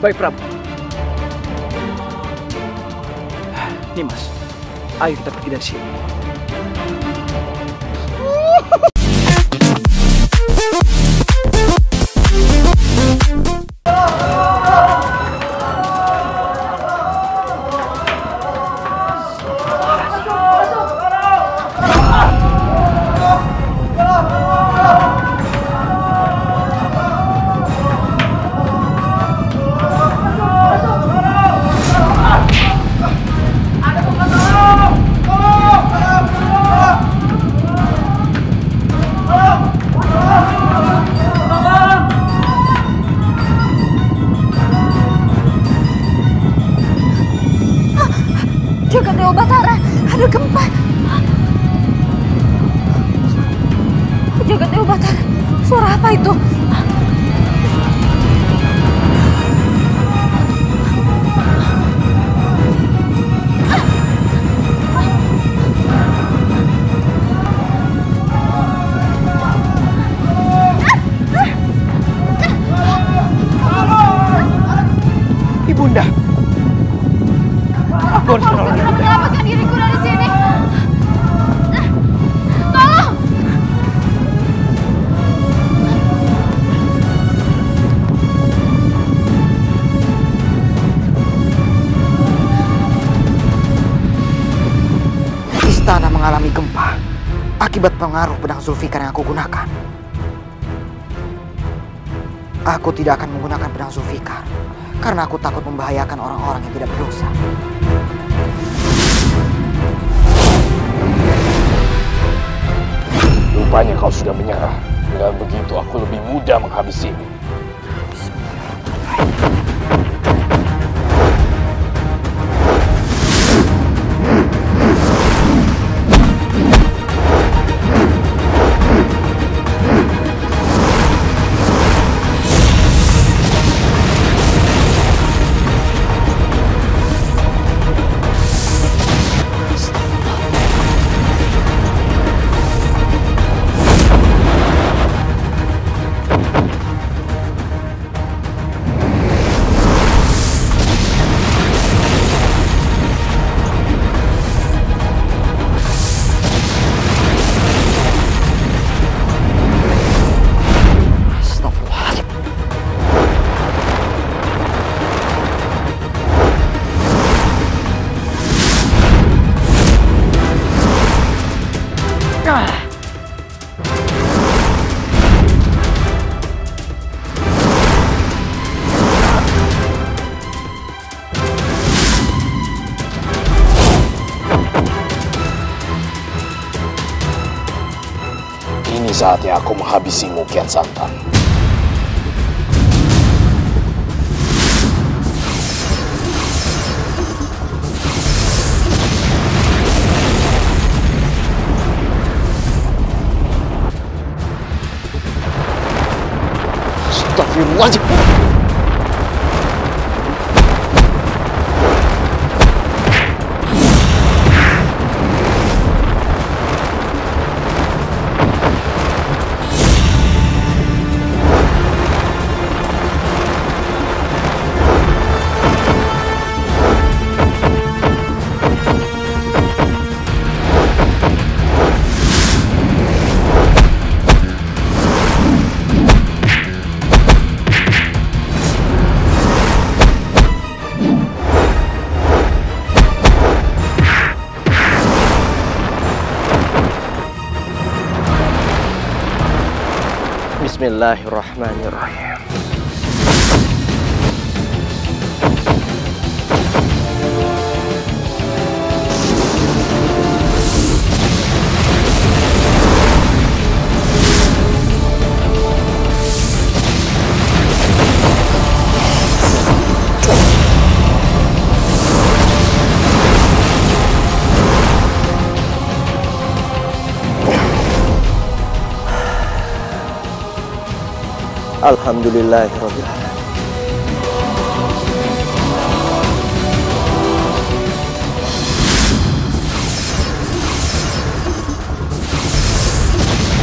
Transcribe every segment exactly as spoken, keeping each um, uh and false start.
Baik, Prabu. Nimas, ayo kita pergi dari sini. Jagat Dewa Batara, ada gempa. Jagat Dewa Batara, suara apa itu? Ibunda, aku harus menolong Ibunda. Menyelamatkan diriku dari sini. Tolong! Istana mengalami gempa akibat pengaruh pedang Zulfikar yang aku gunakan. Aku tidak akan menggunakan pedang Zulfikar karena aku takut membahayakan orang-orang yang tidak berdosa. Rupanya kau sudah menyerah. Dengan begitu aku lebih mudah menghabisimu. Ini saatnya aku menghabisimu, Kian Santang. Astagfirullahaladzim. Bismillahirrahmanirrahim. Alhamdulillahirabbil alamin.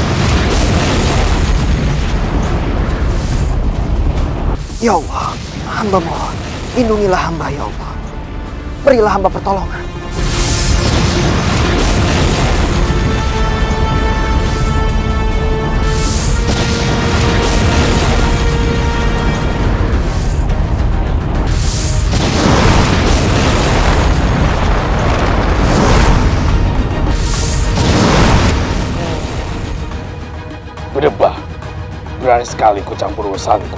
Ya Allah, Hamba mohon, lindungilah hamba ya Allah. Berilah hamba pertolongan. Berdebah, berani sekali ku campur urusanku.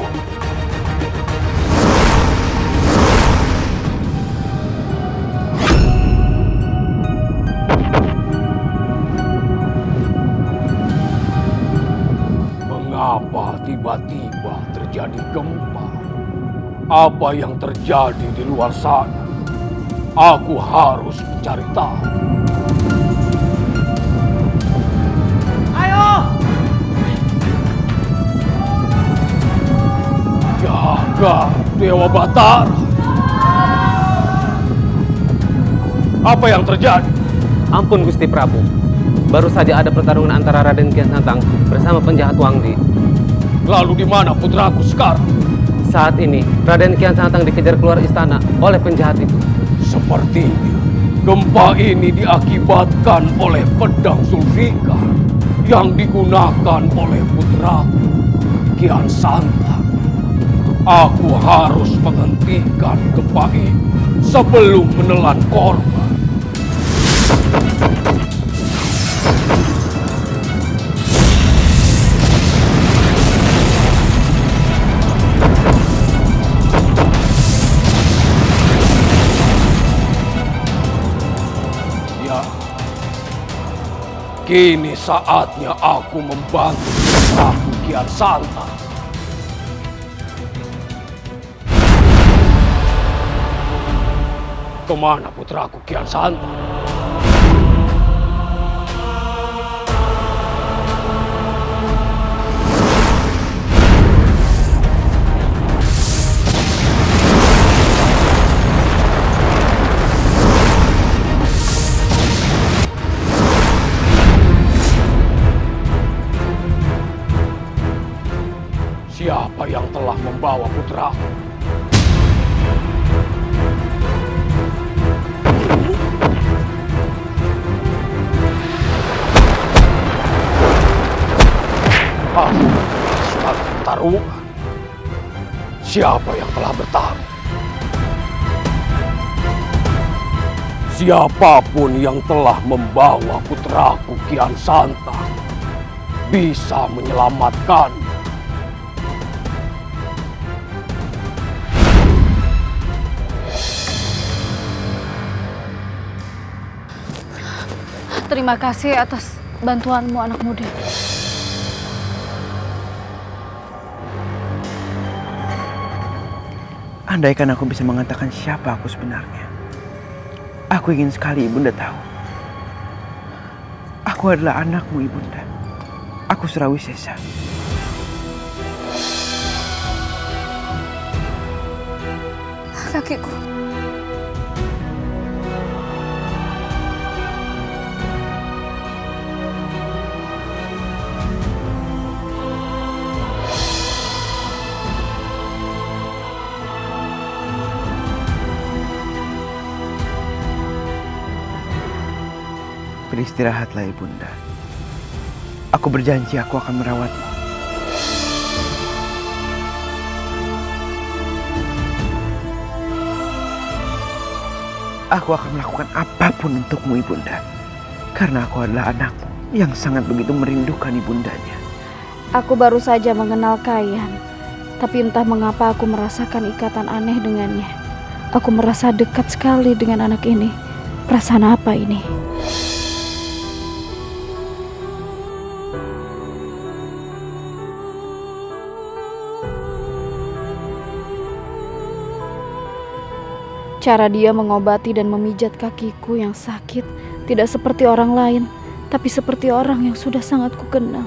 Mengapa tiba-tiba terjadi gempa? Apa yang terjadi di luar sana? Aku harus mencari tahu. Jaga Dewa Batara. Apa yang terjadi? Ampun Gusti Prabu. Baru saja ada pertarungan antara Raden Kian Santang bersama penjahat Wangdi. Lalu di mana putraku sekarang? Saat ini Raden Kian Santang dikejar keluar istana oleh penjahat itu. Sepertinya gempa ini diakibatkan oleh pedang Zulfikar yang digunakan oleh putraku Kian Santang. Aku harus menghentikan gempa ini sebelum menelan korban. Ya, kini saatnya aku membantu putraku Kian Santang. Kemana putraku Kian Santang? Siapa yang telah membawa putraku? Aku suatu pertarungan. Siapa yang telah bertarung? Siapapun yang telah membawa putraku Kian Santang bisa menyelamatkan. Terima kasih atas bantuanmu, anak muda. Andaikan aku bisa mengatakan siapa aku sebenarnya. Aku ingin sekali Ibunda tahu. Aku adalah anakmu, Ibunda. Aku Surawisesa. Kakiku. Beristirahatlah Ibunda. Aku berjanji aku akan merawatmu. Aku akan melakukan apapun untukmu Ibunda. Karena aku adalah anakmu yang sangat begitu merindukan ibundanya. Aku baru saja mengenal Kayan, tapi entah mengapa aku merasakan ikatan aneh dengannya. Aku merasa dekat sekali dengan anak ini. Perasaan apa ini? Cara dia mengobati dan memijat kakiku yang sakit tidak seperti orang lain, tapi seperti orang yang sudah sangat kukenal.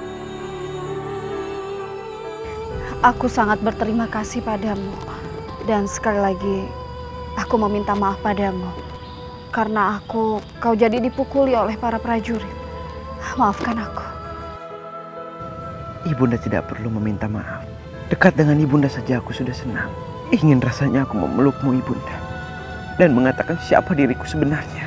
Aku sangat berterima kasih padamu. Dan sekali lagi, aku meminta maaf padamu. Karena aku, kau jadi dipukuli oleh para prajurit. Maafkan aku. Ibunda tidak perlu meminta maaf. Dekat dengan Ibunda saja aku sudah senang. Ingin rasanya aku memelukmu ibunda dan mengatakan siapa diriku sebenarnya.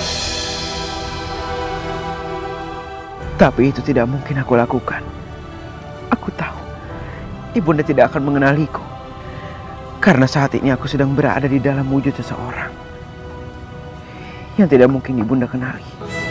Tapi itu tidak mungkin aku lakukan. Aku tahu ibunda tidak akan mengenaliku, karena saat ini aku sedang berada di dalam wujud seseorang yang tidak mungkin ibunda kenali.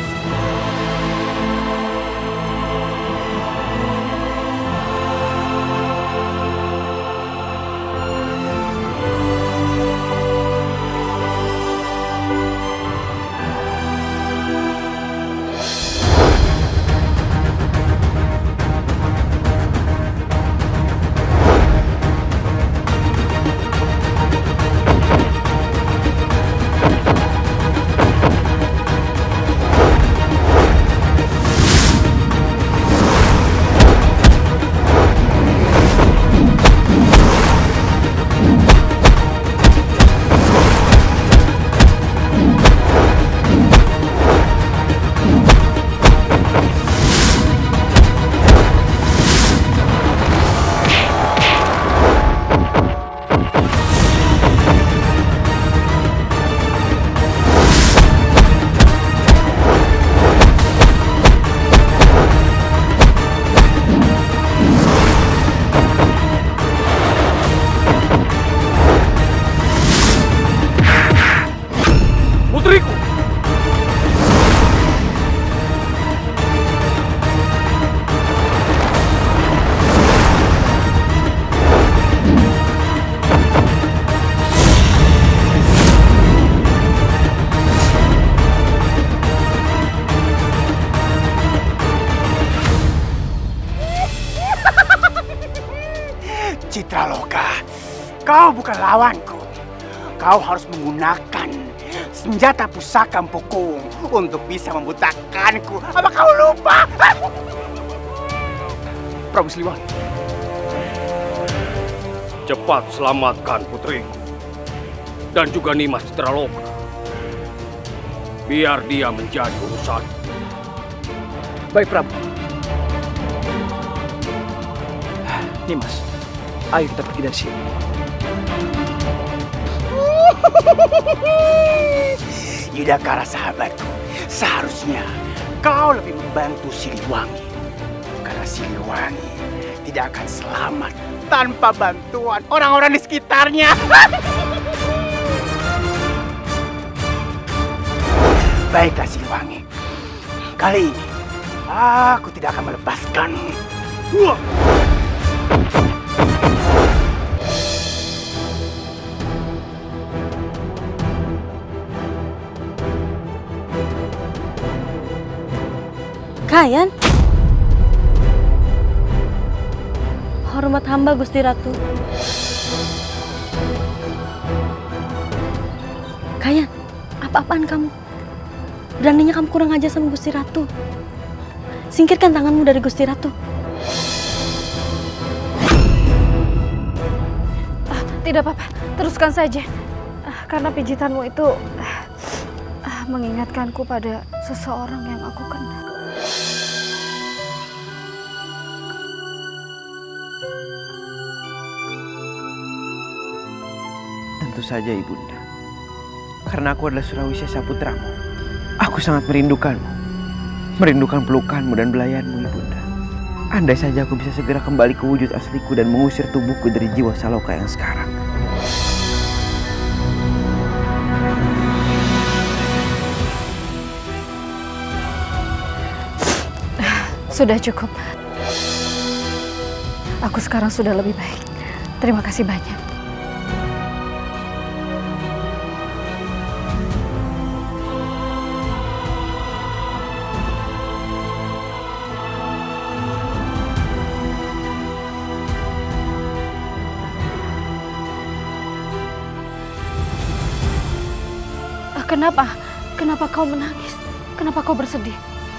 Citraloka, kau bukan lawanku. Kau harus menggunakan senjata pusaka Empukung untuk bisa membutakanku. Apa kau lupa? Prabu Siliwangi, cepat selamatkan putriku dan juga Nimas Citraloka. Biar dia menjadi urusan. Baik, Prabu. Nimas, ayo kita pergi dari sini. Yudhakara sahabatku, seharusnya kau lebih membantu Siliwangi. Karena Siliwangi tidak akan selamat tanpa bantuan orang-orang di sekitarnya. Baiklah Siliwangi, kali ini aku tidak akan melepaskanmu. Kayan? Hormat hamba Gusti Ratu. Kayan, apa-apaan kamu? Beraninya kamu kurang ajar sama Gusti Ratu. Singkirkan tanganmu dari Gusti Ratu. Ah, tidak apa-apa, teruskan saja. Ah, karena pijitanmu itu ah, mengingatkanku pada seseorang yang aku kenal. Tentu saja ibunda, karena aku adalah Surawisesa putramu. Aku sangat merindukanmu, merindukan pelukanmu dan belayanmu ibunda. Andai saja aku bisa segera kembali ke wujud asliku dan mengusir tubuhku dari jiwa Saloka yang sekarang. Sudah cukup. Aku sekarang sudah lebih baik. Terima kasih banyak. Kenapa? Kenapa kau menangis? Kenapa kau bersedih?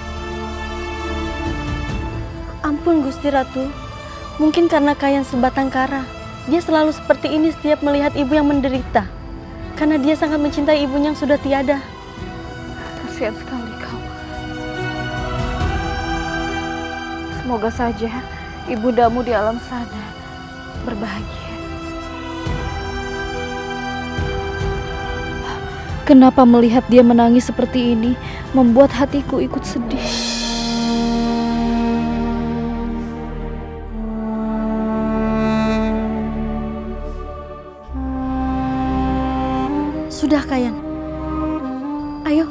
Ampun Gusti Ratu, mungkin karena Kayan sebatang kara. Dia selalu seperti ini setiap melihat ibu yang menderita. Karena dia sangat mencintai ibunya yang sudah tiada. Kasihan sekali kau. Semoga saja ibundamu di alam sana berbahagia. Kenapa melihat dia menangis seperti ini membuat hatiku ikut sedih. Sudah, Kayan. Ayo.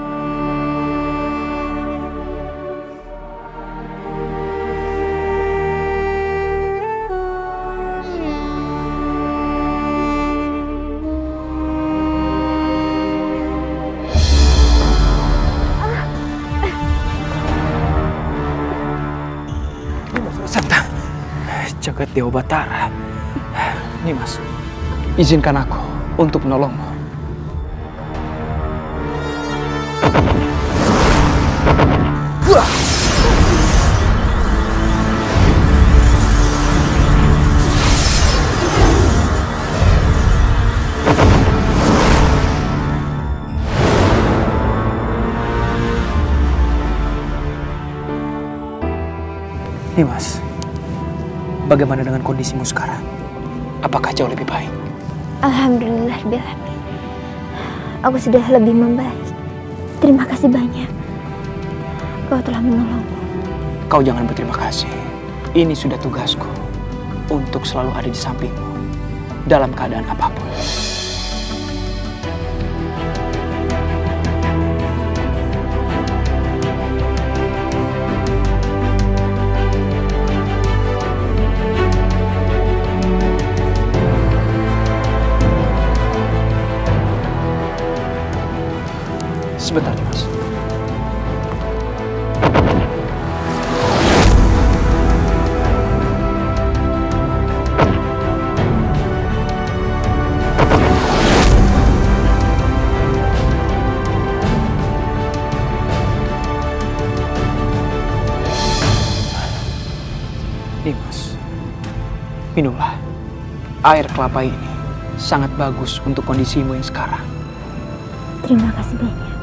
Santang, jagat Dewa Batara. Nimas, izinkan aku untuk menolongmu. Nimas, bagaimana dengan kondisimu sekarang? Apakah jauh lebih baik? Alhamdulillah, Bilhamin. Aku sudah lebih membaik. Terima kasih banyak. Kau telah menolongku. Kau jangan berterima kasih. Ini sudah tugasku untuk selalu ada di sampingmu dalam keadaan apapun. Sebentar, Mas. Nimas, minumlah. Air kelapa ini sangat bagus untuk kondisimu yang sekarang. Terima kasih banyak.